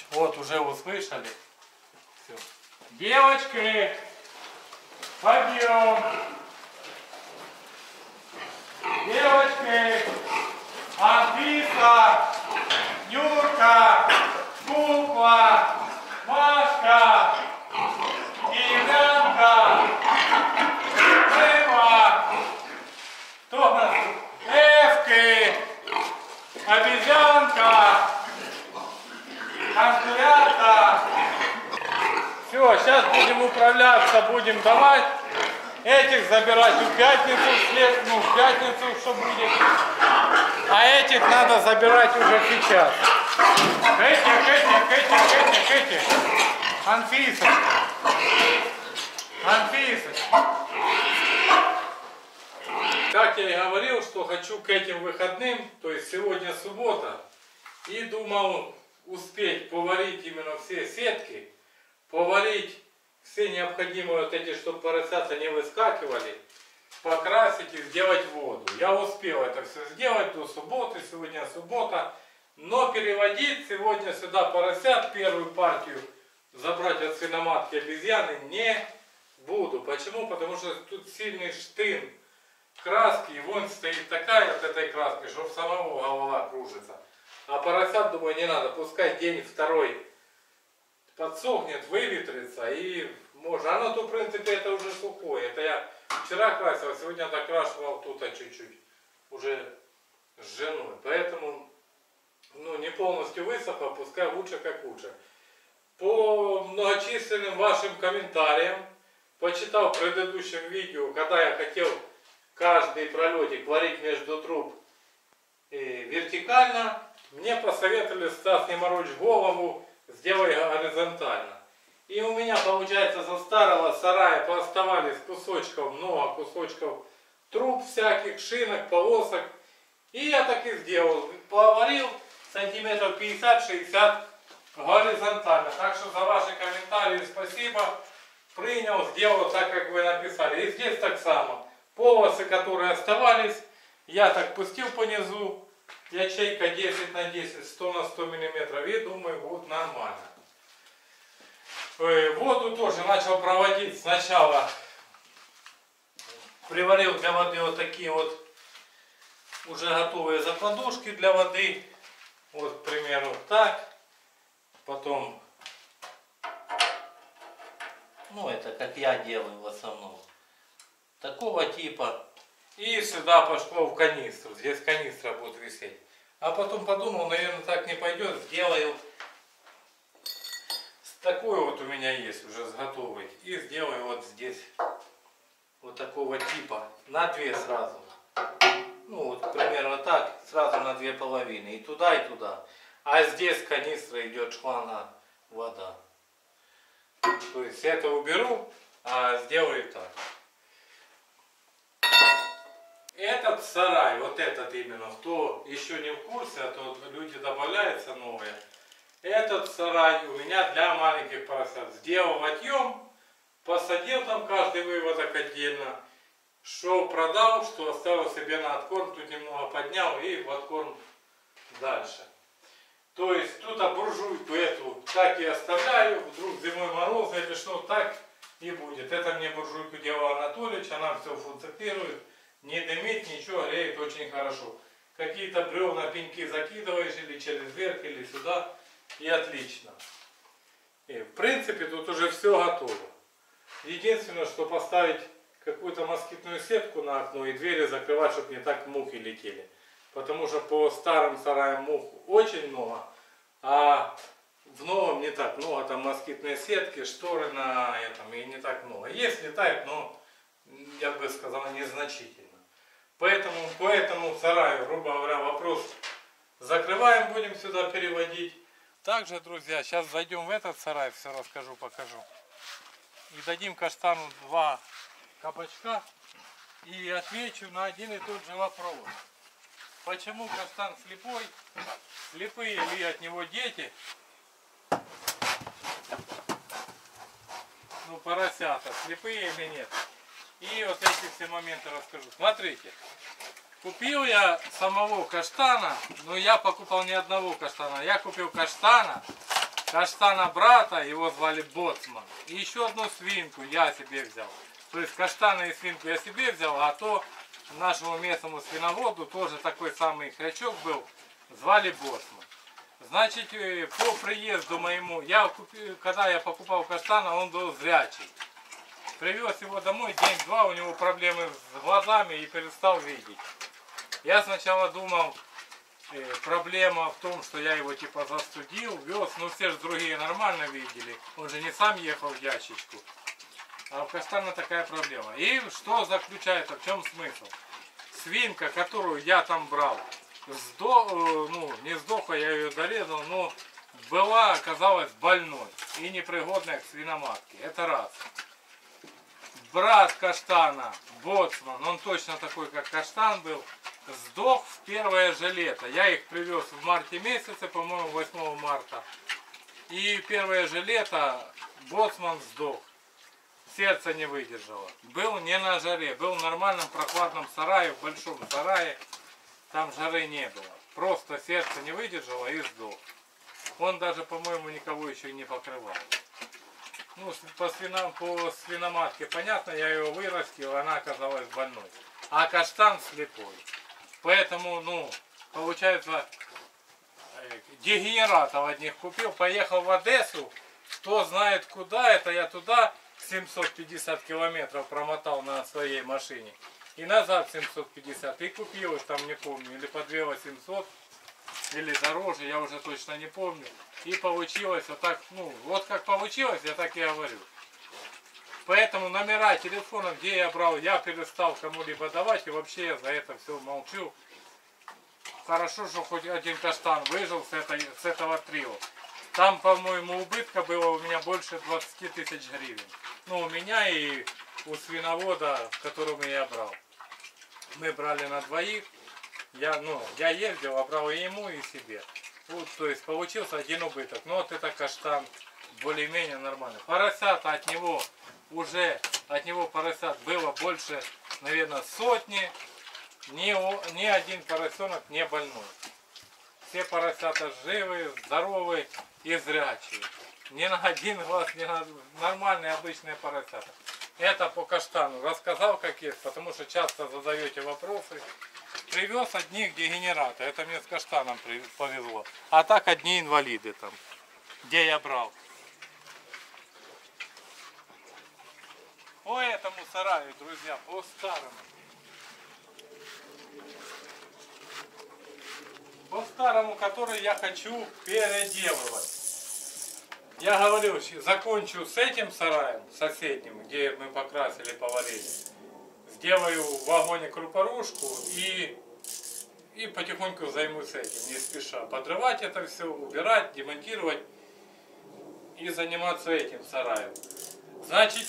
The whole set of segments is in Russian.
Вот уже услышали. Все. Девочки, подъем. Девочки, Анфиса, Юрка, Кукла, Машка, Кирянка, Рыба, кто у нас? Эвки, обезьянка, конкурята. Все, сейчас будем управляться, будем давать. Этих забирать в пятницу, в пятницу, что будет. А этих надо забирать уже сейчас. Этих. Анфисочка. Как я и говорил, что хочу к этим выходным, то есть сегодня суббота, и думал успеть поварить именно все сетки, поварить все необходимые вот эти, чтобы поросята не выскакивали, покрасить и сделать воду. Я успел это все сделать до субботы, сегодня суббота, но переводить сегодня сюда поросят, первую партию забрать от свиноматки обезьяны не буду. Почему? Потому что тут сильный штын краски, и вон стоит такая от этой краски, что самого голова кружится. А поросят, думаю, не надо, пускай день-второй подсохнет, выветрится и можно. Оно то, в принципе, это уже сухое. Это я вчера красил, сегодня докрашивал тут чуть-чуть уже с женой. Поэтому, не полностью высохло, пускай лучше как лучше. По многочисленным вашим комментариям, почитал в предыдущем видео, когда я хотел каждый пролетик варить между труб вертикально, мне посоветовали: Стас, не морочь голову, сделай горизонтально. И у меня, получается, со старого сарая пооставались кусочков, много кусочков труб всяких, шинок, полосок. И я так и сделал. Поварил сантиметров 50-60 горизонтально. Так что за ваши комментарии спасибо. Принял, сделал так, как вы написали. И здесь так само. Полосы, которые оставались, я так пустил по низу. Ячейка 10 на 10, 100 на 100 миллиметров. И думаю, будет нормально. Воду тоже начал проводить. Сначала приварил для воды вот такие вот уже готовые закладушки для воды. Вот, к примеру, так. Потом, это как я делаю в основном. Такого типа. И сюда пошло в канистру. Здесь канистра будет висеть. А потом подумал, наверное, так не пойдет. Сделаю такой вот у меня есть уже с готовой. И сделаю вот здесь вот такого типа. На две сразу. Вот примерно так. Сразу на две половины. И туда, и туда. А здесь канистра идет шланга вода. То есть это уберу, а сделаю так. Этот сарай, вот этот именно, кто еще не в курсе, а то люди добавляются новые. Этот сарай у меня для маленьких поросят. Сделал отъем, посадил там каждый выводок отдельно. Что продал, что оставил себе на откорм, тут немного поднял и в откорм дальше. То есть тут буржуйку эту так и оставляю, вдруг зимой морозы или что, так и будет. Это мне буржуйку делал Анатольевич, она все функционирует. Не дымит, ничего, греет очень хорошо. Какие-то бревна, пеньки закидываешь или через верх, или сюда, и отлично. И в принципе тут уже все готово. Единственное, что поставить какую-то москитную сетку на окно и двери закрывать, чтобы не так мухи летели. Потому что по старым сараям мух очень много, а в новом не так много. Там москитные сетки, шторы на этом, и не так много. Есть, летает, но я бы сказал, незначительно. Поэтому по этому сараю, грубо говоря, вопрос закрываем, будем сюда переводить. Также, друзья, сейчас зайдем в этот сарай, все расскажу, покажу. И дадим каштану 2 кабачка. И отвечу на один и тот же вопрос. Почему каштан слепой? Слепые ли от него дети? Поросята, слепые или нет? И вот эти все моменты расскажу. Смотрите, купил я самого каштана, но я покупал не одного каштана. Я купил каштана каштана брата, его звали Боцман. И еще одну свинку я себе взял. То есть каштана и свинку я себе взял, а то нашему местному свиноводу тоже такой самый хрячок был, звали Боцман. Значит, по приезду моему, когда я покупал каштана, он был зрячий. Привез его домой, день-два, у него проблемы с глазами и перестал видеть. Я сначала думал, проблема в том, что я его типа застудил, вез, но все же другие нормально видели. Он же не сам ехал в ящичку. А у каштана такая проблема. И что заключается, в чем смысл? Свинка, которую я там брал, не сдохла, я ее дорезал, но была, оказалась больной и непригодная к свиноматке. Это раз. Брат каштана, Боцман, он точно такой, как каштан был, сдох в первое же лето. Я их привез в марте месяце, по-моему, 8 марта. И первое же лето Боцман сдох. Сердце не выдержало. Был не на жаре, был в нормальном прохладном сарае, в большом сарае. Там жары не было. Просто сердце не выдержало и сдох. Он даже, по-моему, никого еще не покрывал. Ну, по свиноматке понятно, я ее вырастил, она оказалась больной. А каштан слепой. Поэтому, получается, дегенератов одних купил, поехал в Одессу, кто знает куда, это я туда 750 километров промотал на своей машине. И назад 750, и купил их там, не помню, или по 2800, или дороже, я уже точно не помню. И получилось вот так, вот как получилось, я так и говорю. Поэтому номера телефона, где я брал, я перестал кому-либо давать, и вообще я за это все молчу. Хорошо, что хоть один каштан выжил с этого трио. Там, по-моему, убытка было у меня больше 20 тысяч гривен. У меня и у свиновода, которому я брал. Мы брали на двоих. Я ездил, а брал и ему, и себе. Вот, то есть получился один убыток. Но вот это каштан более-менее нормально. Поросята от него поросят было больше, наверное, сотни. Ни один поросенок не больной. Все поросята живые, здоровые и зрячие. Ни на один глаз, нормальные обычные поросята. Это по каштану. Рассказал как есть, потому что часто задаете вопросы. Привез одних дегенерата. Это мне с каштаном повезло. А так одни инвалиды там, где я брал. По этому сараю, друзья, по старому. По старому, который я хочу переделывать. Я говорил, закончу с этим сараем, соседним, где мы покрасили, поварили. Сделаю в вагоне крупорушку и потихоньку займусь этим, не спеша. Подрывать это все, убирать, демонтировать и заниматься этим сараем. Значит,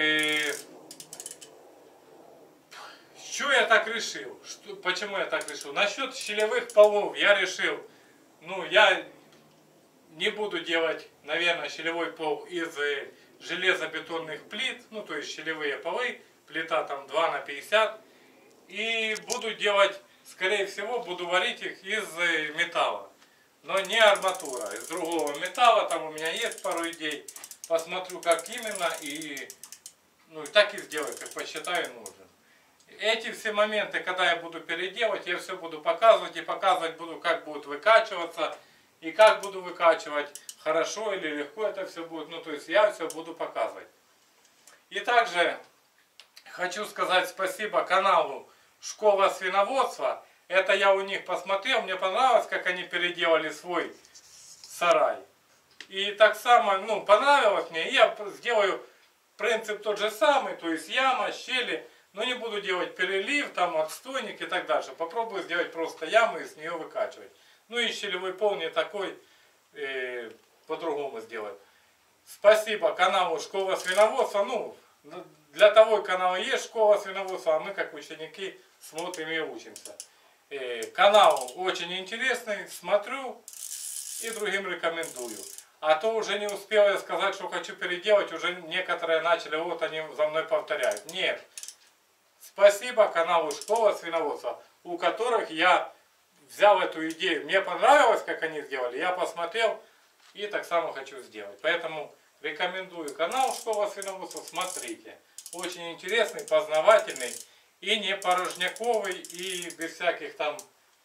что я так решил? Почему я так решил? Насчет щелевых полов я решил, я не буду делать, наверное, щелевой пол из железобетонных плит, то есть щелевые полы, плита там 2 на 50, и буду делать, скорее всего, буду варить их из металла, но не арматура, из другого металла, там у меня есть пару идей, посмотрю как именно, и так и сделаю, как посчитаю нужен. Эти все моменты, когда я буду переделывать, я все буду показывать, и показывать буду, как будет выкачиваться, и как буду выкачивать, хорошо или легко это все будет, то есть я все буду показывать. И также хочу сказать спасибо каналу Школа свиноводства. Это я у них посмотрел, мне понравилось, как они переделали свой сарай. И так само, понравилось мне, и я сделаю принцип тот же самый, то есть яма, щели, но не буду делать перелив, там отстойник и так дальше. Попробую сделать просто яму и с нее выкачивать. И щелевой пол не такой, по-другому сделать. Спасибо каналу Школа свиноводства. Для того канала есть Школа свиноводства, а мы как ученики смотрим и учимся. Канал очень интересный, смотрю и другим рекомендую. А то уже не успел я сказать, что хочу переделать, уже некоторые начали, вот они за мной повторяют. Нет. Спасибо каналу Школа свиноводства, у которых я взял эту идею. Мне понравилось, как они сделали. Я посмотрел, И так само хочу сделать. Поэтому рекомендую канал «Школа свиноводства». Смотрите. Очень интересный, познавательный и не порожняковый, и без всяких там,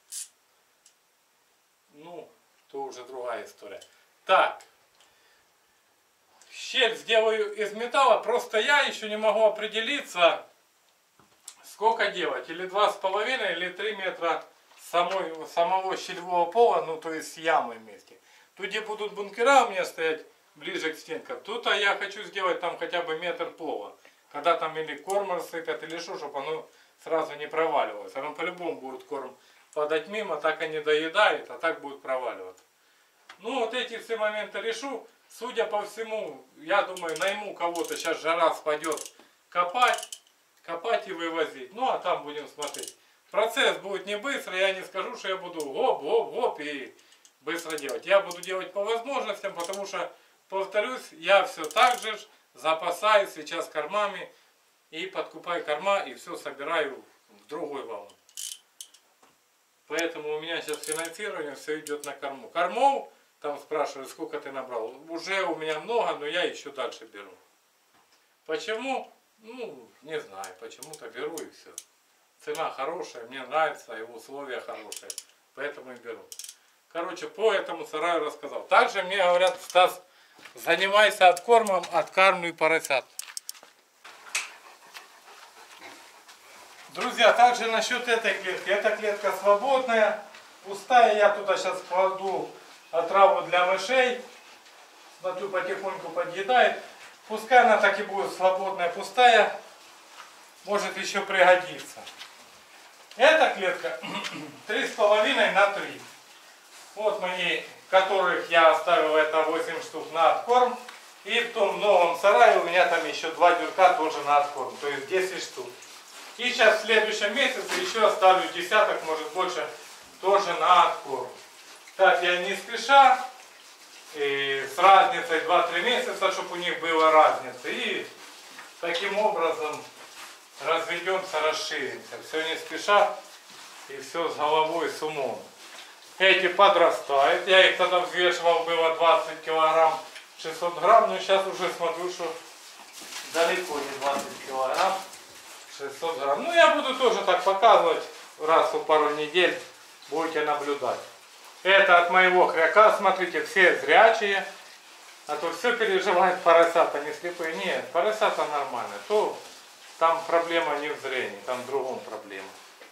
ну, то уже другая история. Так. Щель сделаю из металла. Просто я еще не могу определиться, сколько делать. Или 2,5, или 3 метра самого щелевого пола, ну то есть с ямой вместе. Тут где будут бункера у меня стоять ближе к стенкам, тут я хочу сделать там хотя бы метр пола. Когда там или корм рассыпят, или что, чтобы оно сразу не проваливалось. Оно по-любому будет корм падать мимо, так и не доедает, а так будет проваливаться. Ну вот эти все моменты решу. Судя по всему, я думаю, найму кого-то, сейчас жара спадет, копать и вывозить. Ну а там будем смотреть. Процесс будет не быстро, я не скажу, что я буду гоп и быстро делать. Я буду делать по возможностям, потому что, повторюсь, я все так же запасаюсь сейчас кормами и подкупаю корма и все собираю в другой волну. Поэтому у меня сейчас финансирование все идет на корму. Кормов, там спрашивают, сколько ты набрал. Уже у меня много, но я еще дальше беру. Почему? Ну, не знаю, почему-то беру и все. Цена хорошая, мне нравится, и условия хорошие. Поэтому и беру. Короче, по этому сараю рассказал. Также мне говорят: Стас, занимайся откормом, откармливай поросят. Друзья, также насчет этой клетки. Эта клетка свободная, пустая. Я туда сейчас кладу отраву для мышей. Смотрю, потихоньку подъедает. Пускай она так и будет свободная, пустая. Может еще пригодится. Эта клетка 3,5 на 3. Вот мои, которых я оставил, это 8 штук на откорм. И в том новом сарае у меня там еще 2 дюрка тоже на откорм. То есть 10 штук. И сейчас в следующем месяце еще оставлю десяток, может больше, тоже на откорм. Так, я не спеша. И с разницей 2-3 месяца, чтобы у них была разница. И таким образом разведемся, расширимся. Все не спеша и все с головой, с умом. Эти подрастают. Я их тогда взвешивал, было 20 килограмм, 600 грамм. Но сейчас уже смотрю, что далеко не 20 килограмм, 600 грамм. Ну я буду тоже так показывать раз в пару недель. Будете наблюдать. Это от моего хряка, смотрите, все зрячие. А то все переживают поросята, не слепые. Нет, поросята нормально. То там проблема не в зрении, там в другом проблема.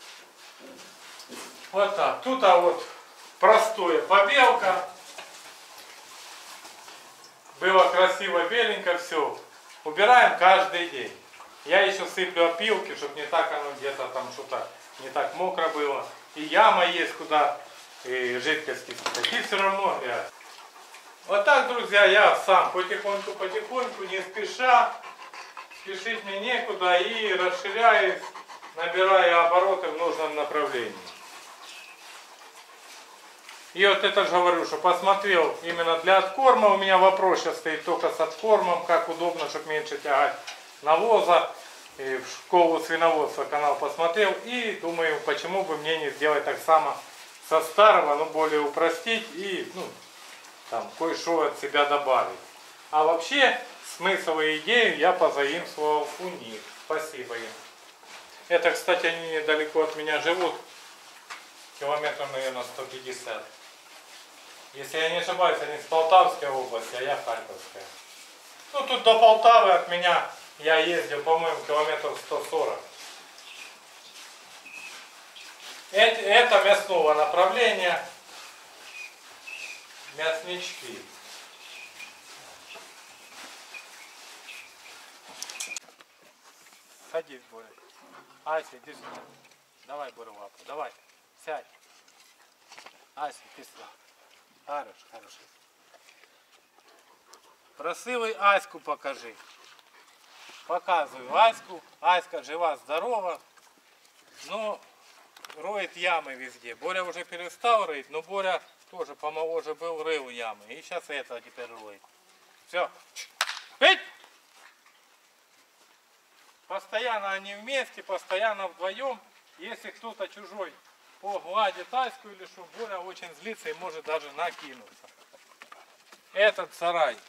Вот так. Тут вот простое побелка. Было красиво, беленько, все. Убираем каждый день. Я еще сыплю опилки, чтобы не так оно где-то там что-то не так мокро было. И яма есть, куда и жидкости такие все равно грязь. Вот так, друзья, я сам потихоньку, не спеша, спешить мне некуда, и расширяюсь, набирая обороты в нужном направлении. И вот это же говорю, что посмотрел именно для откорма. У меня вопрос сейчас стоит только с откормом, как удобно, чтобы меньше тягать навоза. И в школу свиноводства канал посмотрел и думаю, почему бы мне не сделать так само со старого, но более упростить и там кое-что от себя добавить. А вообще смысл и идею я позаимствовал у них. Спасибо им. Это, кстати, они недалеко от меня живут. Километров, наверное, 150. Если я не ошибаюсь, они с Полтавской области, а я Харьковская. Ну, тут до Полтавы от меня я ездил, по-моему, километров 140. Это мясного направления. Мяснички. Садись, Боря. Ася, иди сюда. Давай, Боря, лапу. Давай. Сядь. Ася, иди сюда. Хорош. Просили Аську покажи. Показываю Аську. Аська жива-здорова. Но роет ямы везде. Боря уже перестал рыть, но Боря тоже помоложе был, рыл ямы. И сейчас это теперь роет. Все. Эй! Постоянно они вместе, постоянно вдвоем. Если кто-то чужой погладит Аську или что, Боря очень злится и может даже накинуться. Этот сарай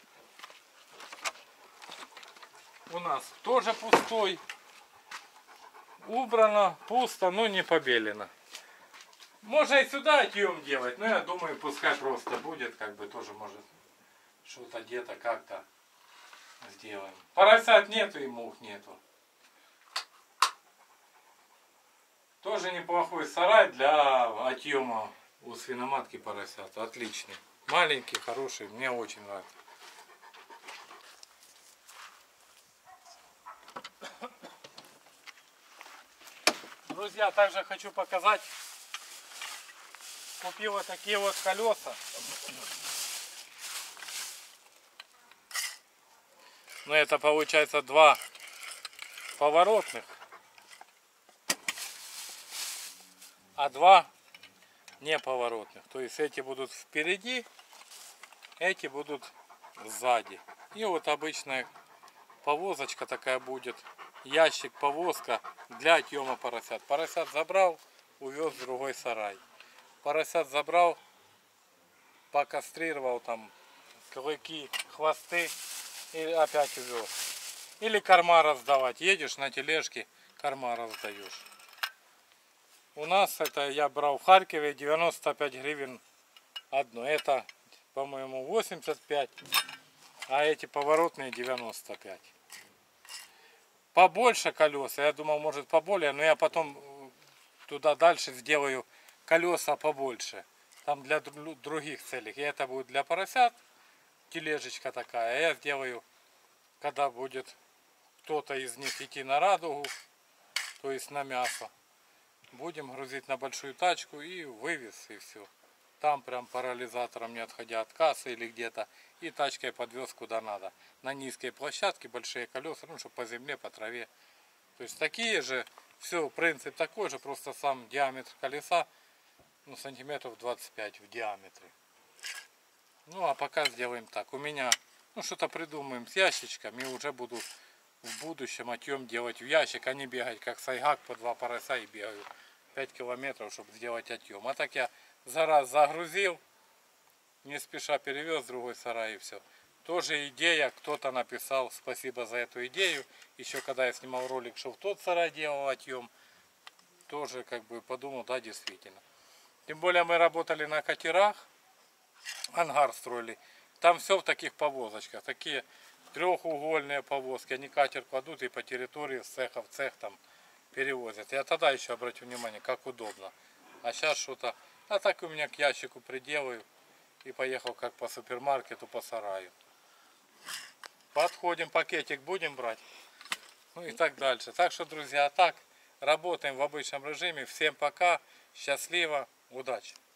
у нас тоже пустой. Убрано, пусто, но не побелено. Можно и сюда отъем делать, но я думаю, пускай просто будет, как бы тоже может что-то где-то как-то сделаем. Поросят нету и мух нету. Тоже неплохой сарай для отъема у свиноматки поросят. Отличный. Маленький, хороший, мне очень нравится. Друзья, также хочу показать. Купил вот такие вот колеса. Ну это получается 2 поворотных, а 2 неповоротных. То есть эти будут впереди, эти будут сзади. И вот обычная повозочка такая будет. Ящик, повозка для отъема поросят. Поросят забрал, увез в другой сарай. Поросят забрал, покастрировал там клыки, хвосты и опять увез. Или корма раздавать. Едешь на тележке, корма раздаешь. У нас это я брал в Харькове 95 гривен одно. Это, по-моему, 85, а эти поворотные 95. Побольше колеса, я думал, может поболее, но я потом туда дальше сделаю колеса побольше. Там для других целей. И это будет для поросят, тележечка такая. А я сделаю, когда будет кто-то из них идти на радугу, то есть на мясо. Будем грузить на большую тачку и вывез, и все. Там прям парализатором, не отходя от кассы или где-то, и тачкой подвез куда надо. На низкой площадке большие колеса, ну, чтобы по земле, по траве. То есть такие же, все, принцип такой же, просто сам диаметр колеса, ну, сантиметров 25 в диаметре. Ну, а пока сделаем так. У меня, ну, что-то придумаем с ящичками, и уже буду в будущем отъем делать в ящик, а не бегать, как сайгак, по 2 порося и бегаю 5 километров, чтобы сделать отъем. А так я за раз загрузил, не спеша перевез в другой сарай и все. Тоже идея, кто-то написал, спасибо за эту идею. Еще когда я снимал ролик, что в тот сарай делал отъем, тоже как бы подумал, да, действительно. Тем более мы работали на катерах, ангар строили. Там все в таких повозочках, такие трехугольные повозки. Они катер кладут и по территории с цеха в цех там перевозят. Я тогда еще обратил внимание, как удобно. А сейчас что-то... А так у меня к ящику приделаю и поехал как по супермаркету, по сараю. Подходим, пакетик будем брать. Ну и так дальше. Так что, друзья, так работаем в обычном режиме. Всем пока, счастливо, удачи!